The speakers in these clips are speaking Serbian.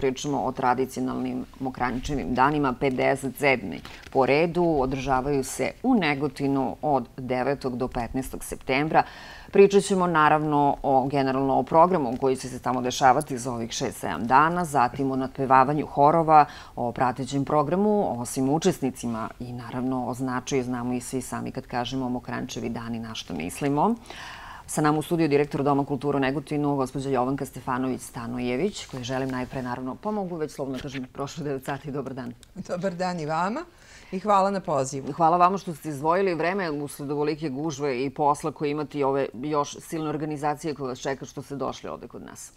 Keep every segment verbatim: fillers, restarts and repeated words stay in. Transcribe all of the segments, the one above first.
pričamo o tradicionalnim Mokranjčevim danima, pedeset sedmi po redu. Održavaju se u Negotinu od devetog do petnaestog septembra. Pričat ćemo naravno o, generalno o programu koji će se tamo dešavati za ovih šest sedam dana, zatim o nadpevavanju horova, o pratećem programu, osim učesnicima i naravno o značaju, znamo i svi sami kad kažemo Mokranjčevi dani na što mislimo. Sa nama u studiju direktor Doma kulture u Negotinu, gospođa Jovanka Stefanović-Stanojević, koju želim najpre naravno pomogu, već slovno kažem, prošlo devet sati, dobar dan. Dobar dan i vama i hvala na pozivu. Hvala vama što ste izdvojili vreme usled ovolike gužve i posla koji imate i ove još silne organizacije koje vas čeka što ste došli ovde kod nas.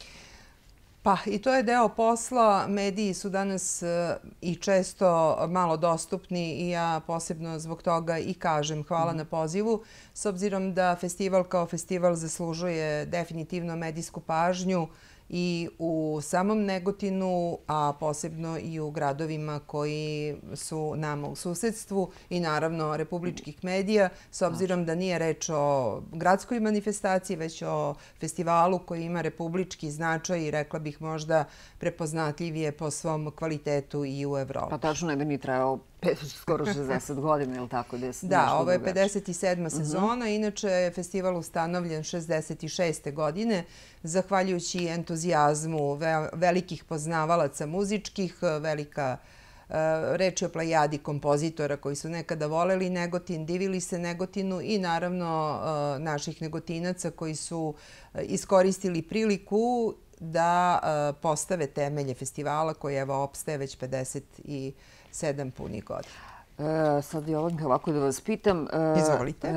Pa i to je deo posla. Mediji su danas i često malo dostupni i ja posebno zbog toga i kažem hvala na pozivu. S obzirom da festival kao festival zaslužuje definitivno medijsku pažnju i u samom Negotinu, a posebno i u gradovima koji su nama u susedstvu i naravno republičkih medija, s obzirom da nije reč o gradskoj manifestaciji, već o festivalu koji ima republički značaj i rekla bih možda prepoznatljivije po svom kvalitetu i u Evropi. Pa tačno je da mi trajao skoro šezdeset godina, ili tako? Da, ovo je pedeset sedma sezona. Inače je festival ustanovljen šezdeset šeste godine, zahvaljujući entuzijazmu velikih poznavalaca muzičkih, velika reč je o plejadi kompozitora koji su nekada voleli Negotin, divili se Negotinu i naravno naših Negotinaca koji su iskoristili priliku da postave temelje festivala koji evo opstaje već pedeset sedam punih godina. Sad, Jovanka, ovako da vas pitam. Izvolite.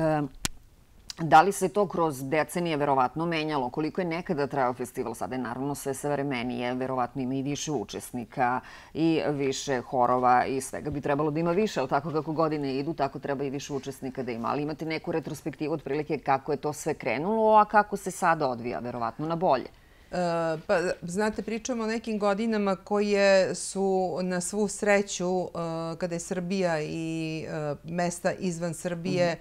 Da li se to kroz decenije verovatno menjalo? Koliko je nekada trajao festival? Sada je naravno sve savremenije, verovatno ima i više učesnika i više horova i svega bi trebalo da ima više, ali tako kako godine idu, tako treba i više učesnika da ima. Ali imate neku retrospektivu otprilike kako je to sve krenulo, a kako se sada odvija, verovatno na bolje? Pa, znate, pričamo o nekim godinama koje su na svu sreću, kada je Srbija i mesta izvan Srbije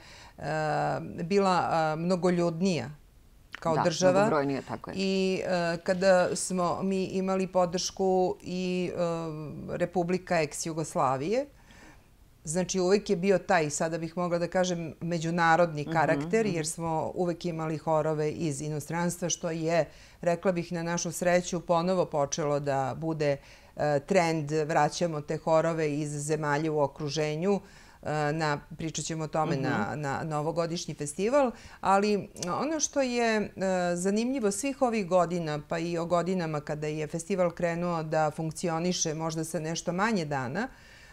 bila mnogoljudnija kao država. Da, mnogobrojnije, tako je. I kada smo mi imali podršku i Republika ex-Jugoslavije, znači uvek je bio taj, sada bih mogla da kažem, međunarodni karakter, jer smo uvek imali horove iz inostranstva, što je, rekla bih na našu sreću, ponovo počelo da bude trend, vraćamo te horove iz zemalja u okruženju. Pričat ćemo o tome na novogodišnji festival, ali ono što je zanimljivo svih ovih godina, pa i o godinama kada je festival krenuo da funkcioniše možda sa nešto manje dana,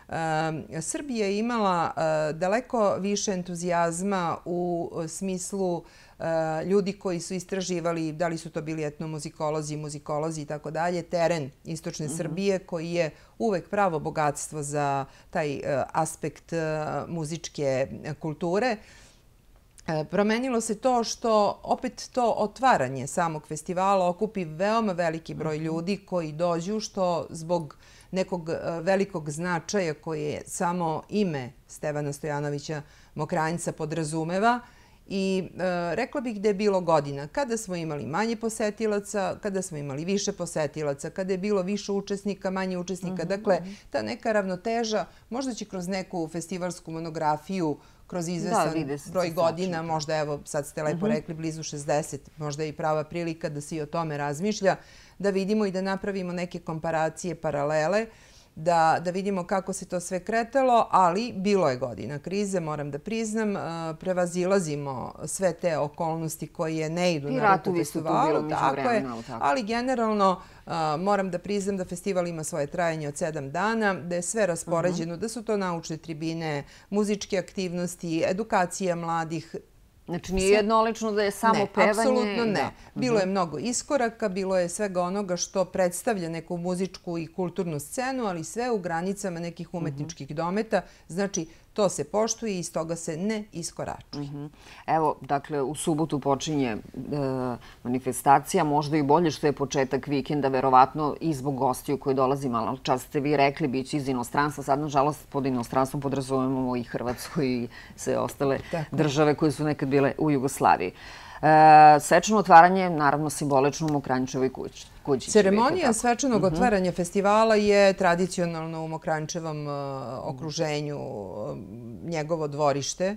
Srbija je imala daleko više entuzijazma u smislu ljudi koji su istraživali, da li su to bili etnomuzikolozi, muzikolozi i tako dalje, teren istočne Srbije koji je uvek pravo bogatstvo za taj aspekt muzičke kulture. Promenilo se to što opet to otvaranje samog festivala okupi veoma veliki broj ljudi koji dođu, što zbog nekog velikog značaja koje samo ime Stevana Stojanovića Mokranjca podrazumeva. I rekla bih da je bilo godina kada smo imali manje posetilaca, kada smo imali više posetilaca, kada je bilo više učesnika, manje učesnika. Dakle, ta neka ravnoteža možda će kroz neku festivalsku monografiju, kroz izvesan broj godina, možda, evo, sad ste lepo rekli, blizu šezdeset, možda je i prava prilika da se i o tome razmišlja, da vidimo i da napravimo neke komparacije, paralele, da vidimo kako se to sve kretalo, ali bilo je godina krize, moram da priznam, prevazilazimo sve te okolnosti koje ne idu na ruku festivalu, ali generalno moram da priznam da festival ima svoje trajanje od sedam dana, da je sve raspoređeno, da su to naučne tribine, muzičke aktivnosti, edukacija mladih. Znači nije jednolično da je samo pevanje? Ne, apsolutno ne. Bilo je mnogo iskoraka, bilo je svega onoga što predstavlja neku muzičku i kulturnu scenu, ali sve u granicama nekih umetničkih dometa. Znači, to se poštuje i iz toga se ne iskoračuje. Evo, dakle, u subotu počinje manifestacija, možda i bolje što je početak vikenda, verovatno i zbog gostiju koji dolazi malo. Čas ste vi rekli, bit će iz inostranstva. Sad, nažalost, pod inostranstvom podrazumemo i Hrvatsku i sve ostale države koje su nekad bile u Jugoslaviji. Svečano otvaranje, naravno, simbolično u Mokranjčevoj kući. Ceremonija svečanog otvaranja festivala je tradicionalno u Mokranjčevom okruženju njegovo dvorište,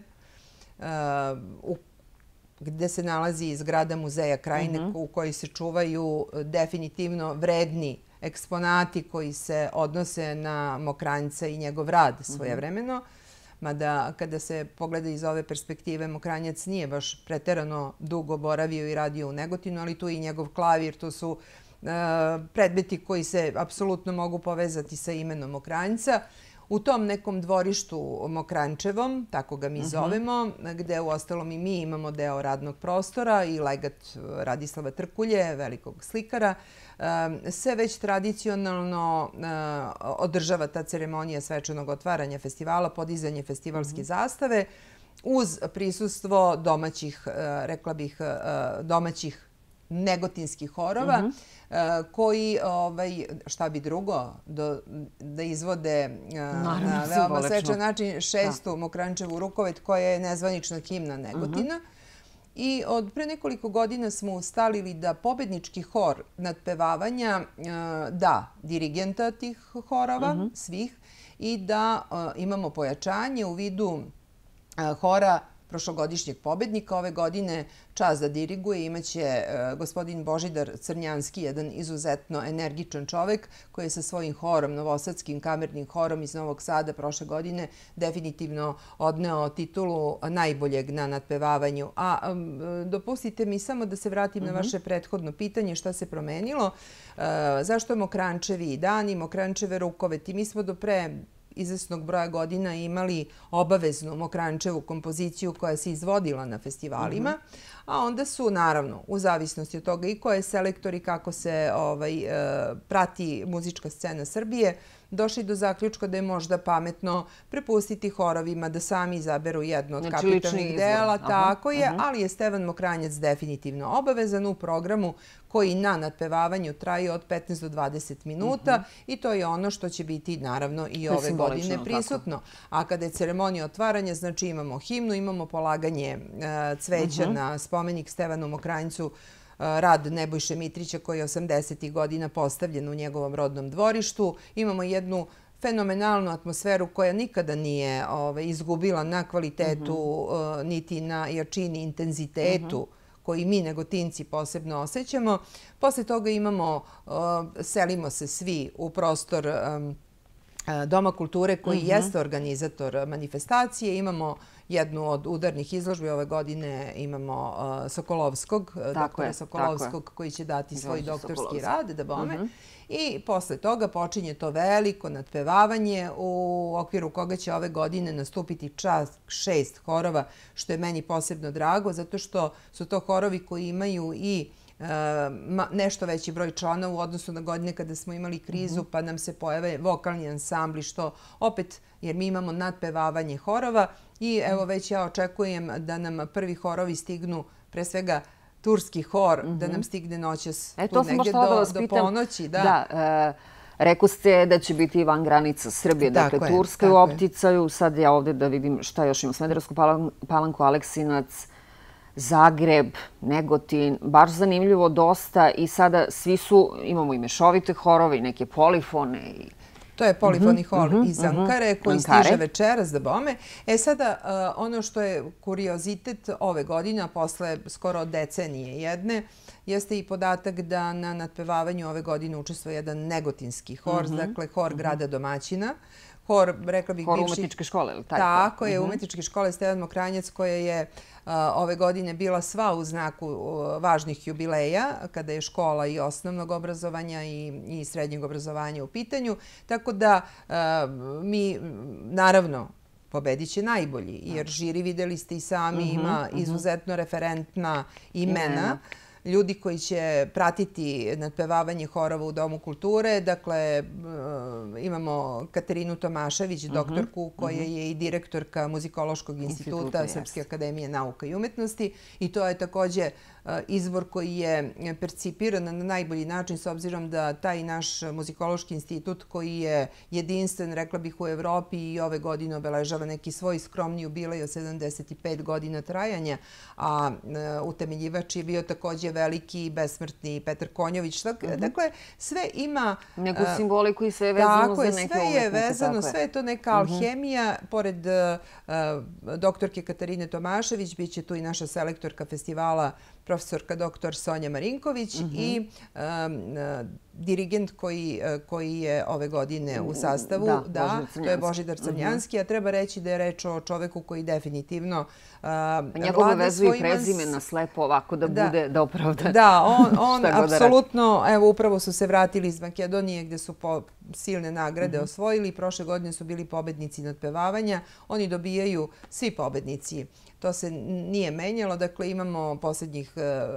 gde se nalazi zgrada Muzeja Krajine u kojoj se čuvaju definitivno vredni eksponati koji se odnose na Mokranjca i njegov rad svojevremeno. Mada kada se pogleda iz ove perspektive, Mokranjac nije baš preterano dugo boravio i radio u Negotinu, ali tu i njegov klavir, to su predmeti koji se apsolutno mogu povezati sa imenom Mokranjca. U tom nekom dvorištu Mokranjčevom, tako ga mi zovemo, gde u ostalom i mi imamo deo radnog prostora i legat Radislava Trkulje, velikog slikara, se već tradicionalno održava ta ceremonija svečanog otvaranja festivala, podizanje festivalske zastave, uz prisustvo domaćih, rekla bih, domaćih negotinskih horova, koji, šta bi drugo, da izvode na veoma svečan način šestu Mokranjčevu Rukovet, koja je nezvanična himna Negotina. I od pre nekoliko godina smo ustalili da pobednički hor nadpevavanja da dirigenta tih horova, svih, i da imamo pojačanje u vidu hora prošlogodišnjeg pobednika. Ove godine čast da diriguje imaće gospodin Božidar Crnjanski, jedan izuzetno energičan čovek koji je sa svojim horom, novosadskim kamernim horom iz Novog Sada prošle godine definitivno odneo titulu najboljeg na nadpevavanju. A dopustite mi samo da se vratim na vaše prethodno pitanje šta se promenilo. Zašto je Mokranjčevi dani, Mokranjčeve Rukoveti? Mi smo do pre izvesnog broja godina imali obaveznu Mokranjčevu kompoziciju koja se izvodila na festivalima, a onda su, naravno, u zavisnosti od toga i ko je selektor i kako se prati muzička scena Srbije, došli do zaključka da je možda pametno prepustiti horovima da sami izaberu jedno od kapitalnih dela, tako je, ali je Stevan Mokranjac definitivno obavezan u programu koji na nadpevavanju traje od petnaest do dvadeset minuta i to je ono što će biti naravno i ove godine prisutno. A kada je ceremonija otvaranja, znači imamo himnu, imamo polaganje cveća na spomenik Stevanu Mokranjcu, rad Nebojše Mitrića koji je osamdesetih godina postavljen u njegovom rodnom dvorištu. Imamo jednu fenomenalnu atmosferu koja nikada nije izgubila na kvalitetu niti na jačini, intenzitetu koji mi Negotinci posebno osjećamo. Posle toga imamo, selimo se svi u prostor Doma kulture koji jeste organizator manifestacije. Imamo jednu od udarnih izložbi. Ove godine imamo Sokolovskog, doktora Sokolovskog koji će dati svoj doktorski rad, da bome. I posle toga počinje to veliko nadpevavanje u okviru koga će ove godine nastupiti čak šest horova, što je meni posebno drago, zato što su to horovi koji imaju i nešto veći broj članova u odnosu na godine kada smo imali krizu, pa nam se pojave vokalni ansambli, što opet, jer mi imamo nadpevavanje horova i evo već ja očekujem da nam prvi horovi stignu, pre svega turski hor, da nam stigne noćas tu negdje do ponoći. Da, rekao ste da će biti van granica Srbije, dakle Turska je u opticaju. Sad ja ovdje da vidim šta još imam. Smederevsku Palanku, Aleksinac, Zagreb, Negotin, baš zanimljivo dosta i sada svi su, imamo i mešovite horove i neke polifone. To je polifoni hor iz Ankare koji stiže večeras da bome. E sada, ono što je kuriozitet ove godine, a posle skoro decenije jedne, jeste i podatak da na nadpevavanju ove godine učestvuje jedan negotinski hor, dakle hor grada domaćina. Hor, rekla bih, Hor umetničke škole, ili tako? Tako je, umetničke škole Stevan Mokranjac, koja je ove godine bila sva u znaku važnih jubileja, kada je škola i osnovnog obrazovanja i srednjeg obrazovanja u pitanju. Tako da mi, naravno, pobedit će najbolji, jer žiri, videli ste i sami, ima izuzetno referentna imena. ljudi koji će pratiti nadpevavanje horova u Domu kulture. Dakle, imamo Katarinu Tomašević, doktorku, koja je i direktorka Muzikološkog instituta Srpske akademije nauka i umetnosti. I to je također izvor koji je percipiran na najbolji način, s obzirom da taj naš muzikološki institut, koji je jedinstven, rekla bih, u Evropi i ove godine obeležava neki svoj skromni jubilej od sedamdeset pet godina trajanja, a utemeljivač je bio također veliki i besmrtni Petar Konjović. Dakle, sve ima... Neku simboliku i sve je vezano za neke umetnike. Sve je vezano, sve je to neka alhemija. Pored doktorke Katarine Tomašević, bit će tu i naša selektorka festivala, profesorka doktor Sonja Marinković i dirigent koji je ove godine u sastavu. Da, to je Božidar Crnjanski. A treba reći da je reč o čoveku koji definitivno vlada svojim... Njegove vezu i prezime na slepo ovako da bude, da opravda. Da, on apsolutno, evo upravo su se vratili iz Makedonije gdje su silne nagrade osvojili. Prošle godine su bili pobednici nadpevavanja. Oni dobijaju svi pobednici. To se nije menjalo. Dakle, imamo posljednjih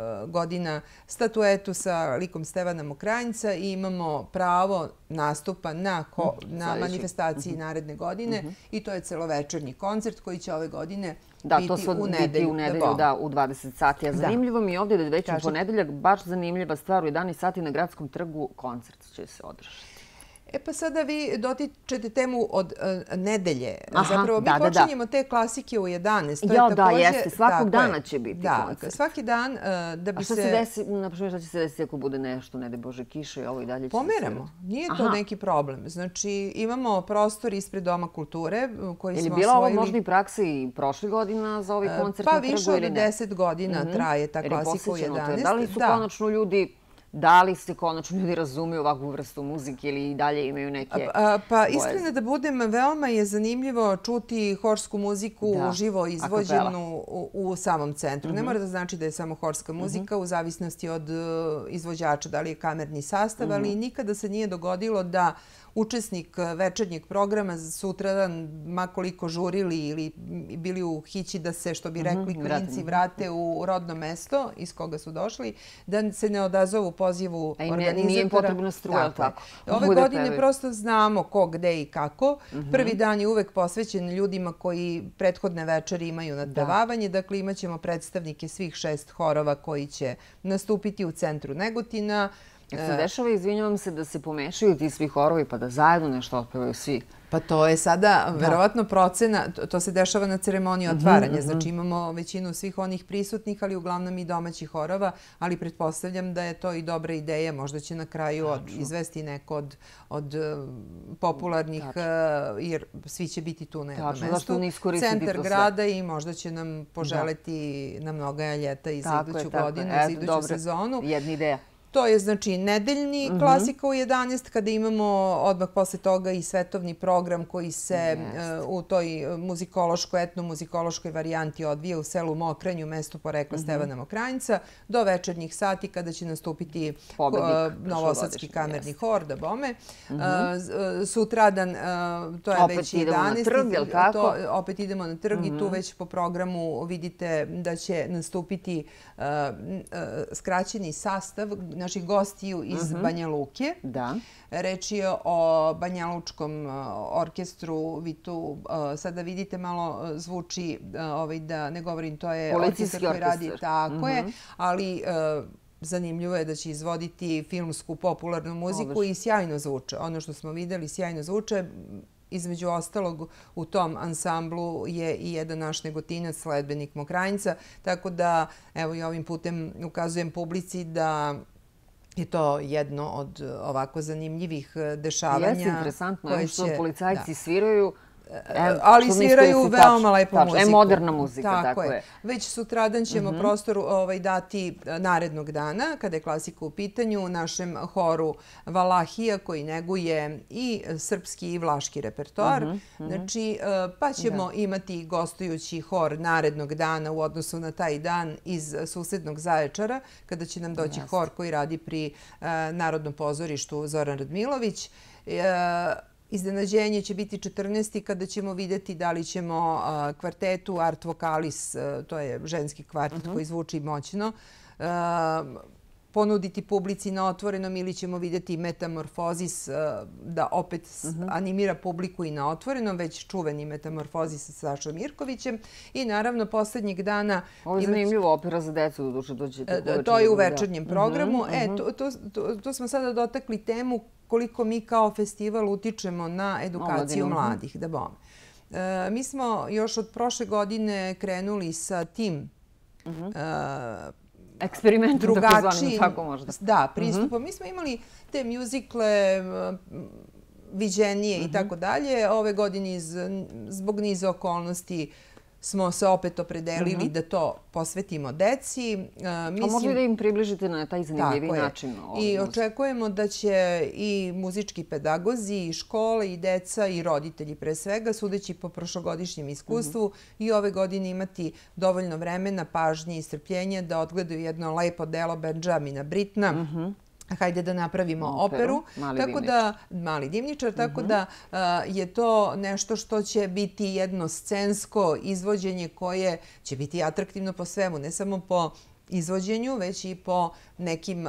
godina statuetu sa likom Stevana Mokranjca i imamo pravo nastupa na manifestaciji naredne godine i to je celovečernji koncert koji će ove godine biti u nedelju. U nedelju, da, u dvadeset sati. A zanimljivo mi je ovdje da je već u ponedeljak baš zanimljiva stvar, u jedanaest sati na Gradskom trgu koncert će se održati. E pa sada vi dotičete temu od nedelje. Zapravo mi počinjemo te klasike u jedanaest. Jo, da, jeste. Svakog dana će biti koncert. Da, svaki dan da bi se... A šta se desi, na primjer, šta će se desiti ako bude nešto, ne de Bože, kiše i ovo i dalje će se... Pomeramo. Nije to neki problem. Znači, imamo prostor ispred Doma kulture koji smo osvojili... Je li bila ovo možda i praksa i prošle godina za ovaj koncert na trgu ili ne? Pa više od deset godina traje ta klasika u jedanaest. Da li su konačno ljudi... Da li se konačno ljudi razumiju ovakvu vrstu muzike ili i dalje imaju neke... Pa iskreno da budem, veoma je zanimljivo čuti horsku muziku živo izvođenu u samom centru. Ne mora da znači da je samo horska muzika u zavisnosti od izvođača, da li je kamerni sastav, ali nikada se nije dogodilo da učesnik večernjeg programa sutradan, makoliko žurili ili bili u hići da se, što bi rekli, klinci vrate u rodno mesto iz koga su došli, da se ne odazovu pozivu organizatora. Nije im potrebno struja, tako. Ove godine prosto znamo ko, gde i kako. Prvi dan je uvek posvećen ljudima koji prethodne večeri imaju nadpevavanje. Dakle, imat ćemo predstavnike svih šest horova koji će nastupiti u centru Negotina. Jer se dešava, izvinjavam se, da se pomešaju ti svi horovi pa da zajedno nešto otpevaju svi. Pa to je sada verovatno procena, to se dešava na ceremoniji otvaranja. Znači imamo većinu svih onih prisutnih, ali uglavnom i domaćih horova, ali pretpostavljam da je to i dobra ideja. Možda će na kraju izvesti neko od popularnih, jer svi će biti tu na jednom mestu. Centar grada i možda će nam poželeti na mnoga ljeta i za iduću godinu, za iduću sezonu. Jedna ideja. To je znači nedeljni klasika u jedanaest, kada imamo odmah posle toga i svetovni program koji se u toj muzikološkoj, etnomuzikološkoj varijanti odvija u selu Mokranju, mestu porekla Stevana Mokranjca, do večernjih sati kada će nastupiti Novosadski kamerni hor, da bome. Sutradan, to je već jedanaest. Opet idemo na trg i tu već po programu vidite da će nastupiti skraćeni sastav naših gostiju iz Banja Luke. Reč je o banjalučkom orkestru. Vi tu sada vidite, malo zvuči, da ne govorim, to je orkestar koji radi. Tako je, ali zanimljivo je da će izvoditi filmsku popularnu muziku i sjajno zvuče. Ono što smo videli sjajno zvuče. Između ostalog, u tom ansamblu je i jedan naš Negotinac, sledbenik Mokranjca. Tako da, evo i ovim putem ukazujem publici da je to jedno od ovako zanimljivih dešavanja. Jeste interesantno, evo što policajci sviraju. Ali sviraju veoma lepu muziku. E, moderna muzika, tako je. Već sutradan ćemo prostor dati narednog dana, kada je klasika u pitanju, našem horu Valahija, koji neguje i srpski i vlaški repertoar. Znači, pa ćemo imati gostujući hor narednog dana u odnosu na taj dan iz susednog Zaječara, kada će nam doći hor koji radi pri Narodnom pozorištu Zoran Radmilović. iznenađenje će biti četrnaesti kada ćemo vidjeti da li ćemo kvartetu Art Vokalis, to je ženski kvartet koji zvuči moćno, ponuditi publici na otvorenom ili ćemo vidjeti Metamorfozis da opet animira publiku i na otvorenom, već čuveni Metamorfozis sa Sašom Mirkovićem. I naravno posljednjeg dana... Ovo je zanimljivo, opera za decu, do duše dođete. To je u večernjem programu. To smo sada dotakli temu koliko mi kao festival utičemo na edukaciju mladih. Mi smo još od prošle godine krenuli sa tim eksperimentom, drugačijim, tako možda. Da, pristupom. Mi smo imali te mjuzikle, viđenije i tako dalje. Ove godine zbog niza okolnosti smo se opet opredelili da to posvetimo deci. A možda da im približite na taj zanimljivi način? I očekujemo da će i muzički pedagozi, i škole, i deca, i roditelji pre svega, sudeći po prošlogodišnjem iskustvu, i ove godine imati dovoljno vremena, pažnje i strpljenja da odgledaju jedno lepo delo Benjamina Brittona, hajde da napravimo operu, tako da, Mali dimničar, tako da je to nešto što će biti jedno scensko izvođenje koje će biti atraktivno po svemu, ne samo po izvođenju, već i po nekim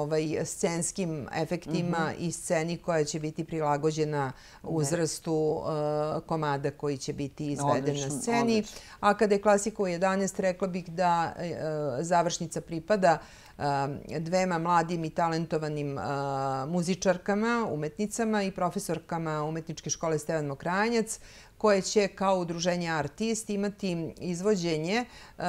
scenskim efektima i sceni koja će biti prilagođena uzrastu komada koji će biti izveden na sceni. A kada je klasika u jedanaest, rekla bih da završnica pripada dvema mladim i talentovanim muzičarkama, umetnicama i profesorkama Umetničke škole Stevan Mokranjac, koje će kao udruženje Artist imati izvođenje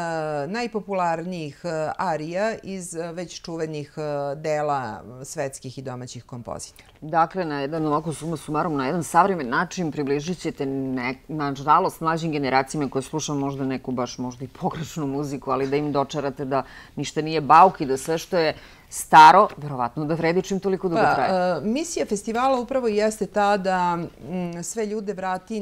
najpopularnijih arija iz već čuvenih dela svetskih i domaćih kompozitora. Dakle, na jedan ovako suma sumarum, na jedan savremen način približit ćete, nažalost, mlađim generacijama koje slušaju možda neku baš možda i pogrešnu muziku, ali da im dočarate da ništa nije bauk i da sve što je staro, verovatno da vredi čim toliko dugo traje. Misija festivala upravo jeste ta da sve ljude vrati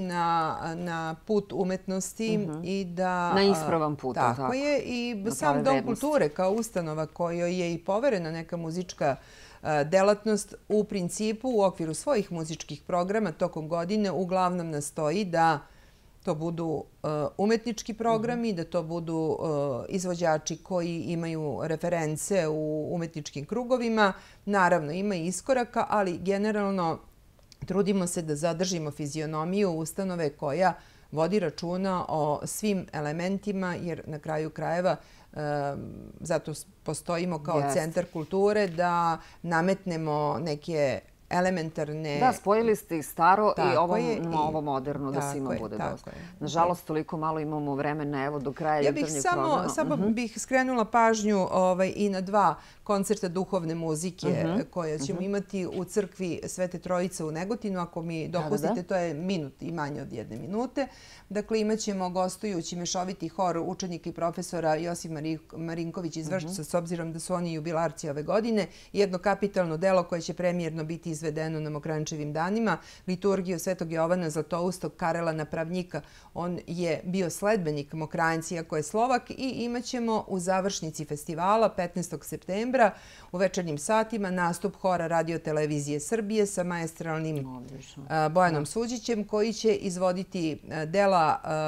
na put umetnosti i da... Na ispravan put. Tako je. I sam Dom kulture kao ustanova kojoj je i poverena neka muzička delatnost u principu u okviru svojih muzičkih programa tokom godine uglavnom nastoji da to budu umetnički programi, da to budu izvođači koji imaju reference u umetničkim krugovima. Naravno, ima i iskoraka, ali generalno trudimo se da zadržimo fizionomiju ustanove koja vodi računa o svim elementima, jer na kraju krajeva zato postojimo kao centar kulture da nametnemo neke elementarne... Da, spojili ste i staro i ovo moderno da svima bude dosta. Nažalost, toliko malo imamo vremena, evo, do kraja jutarnjeg programa. Ja bih samo bih skrenula pažnju i na dva koncerta duhovne muzike koje ćemo imati u crkvi Svete Trojice u Negotinu. Ako mi dopustite, to je minut i manje od jedne minute. Dakle, imat ćemo gostujući mešoviti hor učenika i profesora Josip Marinković iz Vršca, s obzirom da su oni jubilarci ove godine. Jedno kapitalno delo koje će premijerno biti izvedeno na Mokranjčevim danima, liturgiju Svetog Jovana Zlatoustog Karela Napravnjika. On je bio sledbenik Mokranjci, iako je Slovak, i imat ćemo u završnici festivala petnaestog septembra u večernjim satima nastup hora Radio-televizije Srbije sa maestralnim Bojanom Suđićem, koji će izvoditi dela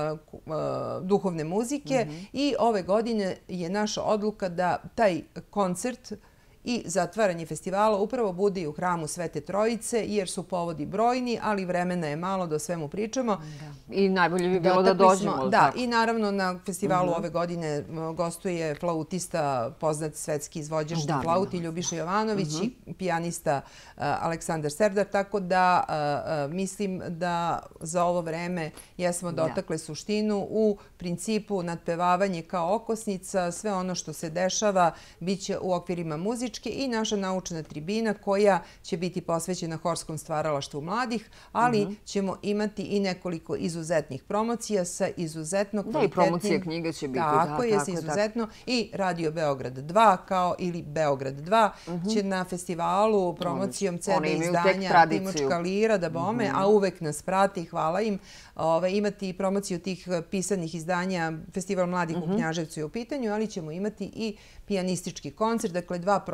duhovne muzike i ove godine je naša odluka da taj koncert i zatvaranje festivala upravo bude i u hramu Svete Trojice, jer su povodi brojni, ali vremena je malo da o svemu pričamo. I najbolje bi bilo da dođemo. Da, i naravno na festivalu ove godine gostuje flautista, poznat svetski izvođač na flauti Ljubiša Jovanović i pijanista Aleksandar Serdar, tako da mislim da za ovo vreme jesmo dotakle suštinu. U principu nadpevavanje kao okosnica, sve ono što se dešava biće u okvirima muzičke i naša naučna tribina koja će biti posvećena horskom stvaralaštvu mladih, ali ćemo imati i nekoliko izuzetnih promocija sa izuzetno kvalitetnim... Da, i promocija knjiga će biti. Tako je, sa izuzetno. I Radio Beograd dva kao ili Beograd dva će na festivalu promocijom ce de izdanja Timočka Lira da bome, a uvek nas prati, hvala im, imati i promociju tih pisanih izdanja. Festival mladih u Knjaževcu je u pitanju, ali ćemo imati i pijanistički koncert, dakle dva programa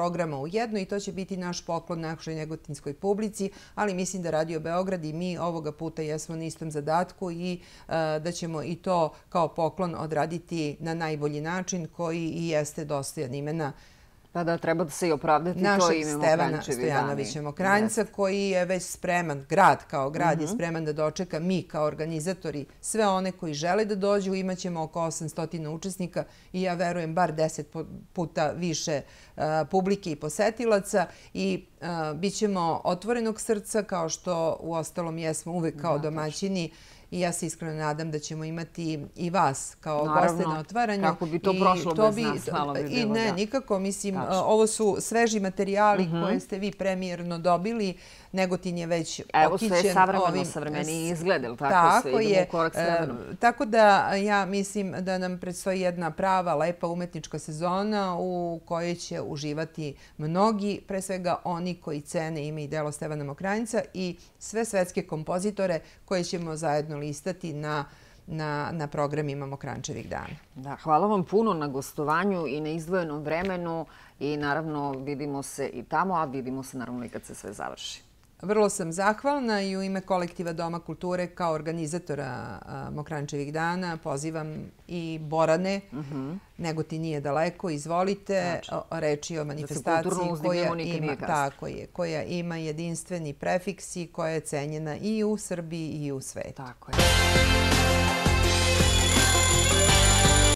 programa u jedno i to će biti naš poklon našoj negotinskoj publici, ali mislim da Radio Beograd i mi ovoga puta jesmo na istom zadatku i da ćemo i to kao poklon odraditi na najbolji način koji i jeste dostojan imena Pa da, treba da se i opravdati to ime Mokranjčevi dani. Našeg Stevana Stojanovića Mokranjca koji je već spreman, grad kao grad je spreman da dočeka, mi kao organizatori, sve one koji žele da dođu, imaćemo oko osamsto učesnika i ja verujem bar deset puta više publike i posetilaca i bit ćemo otvorenog srca kao što u ostalom jesmo uvek kao domaćini. I ja se iskreno nadam da ćemo imati i vas kao goste na otvaranju. Kako bi to prošlo bez nas, malo bi bilo. I ne, nikako. Mislim, ovo su sveži materijali koje ste vi premijerno dobili. Negotin je već okićen. Evo sve savremeno, savremeni izgled, ili tako se idemo u korak s vremenom. Tako da ja mislim da nam predstoji jedna prava, lepa umetnička sezona u kojoj će uživati mnogi, pre svega oni koji cene ime i delo Stevana Mokranjca i sve svetske kompozitore koje ćemo zajedno listati na na, na programima Mokranjčevih dana. Da, hvala vam puno na gostovanju i na izdvojenom vremenu i naravno vidimo se i tamo, a vidimo se naravno i kad se sve završi. Vrlo sam zahvalna i u ime kolektiva Doma kulture kao organizatora Mokranjčevih dana pozivam i Borane. Negotin nije daleko, izvolite. Reč je o manifestaciji koja ima, tako je, koja ima jedinstveni prefiks i koja je cenjena i u Srbiji i u svetu. Tako je.